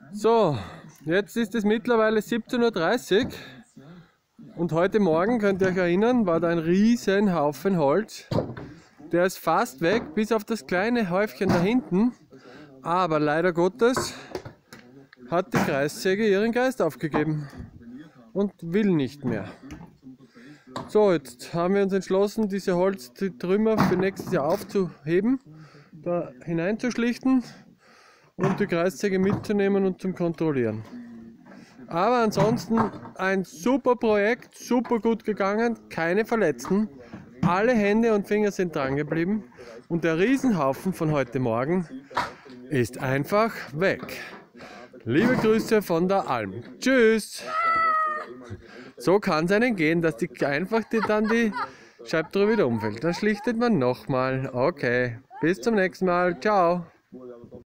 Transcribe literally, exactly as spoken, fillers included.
So, jetzt ist es mittlerweile siebzehn Uhr dreißig und heute Morgen, könnt ihr euch erinnern, war da ein riesen Haufen Holz. Der ist fast weg, bis auf das kleine Häufchen da hinten. Aber leider Gottes hat die Kreissäge ihren Geist aufgegeben und will nicht mehr. So, jetzt haben wir uns entschlossen, diese Holztrümmer für nächstes Jahr aufzuheben, da hineinzuschlichten und die Kreissäge mitzunehmen und zum Kontrollieren. Aber ansonsten ein super Projekt, super gut gegangen, keine Verletzten, alle Hände und Finger sind dran geblieben und der Riesenhaufen von heute Morgen ist einfach weg. Liebe Grüße von der Alm. Tschüss! So kann es einem gehen, dass die einfach die, dann die Scheibtruhe wieder umfällt. Dann schlichtet man nochmal. Okay, bis zum nächsten Mal. Ciao!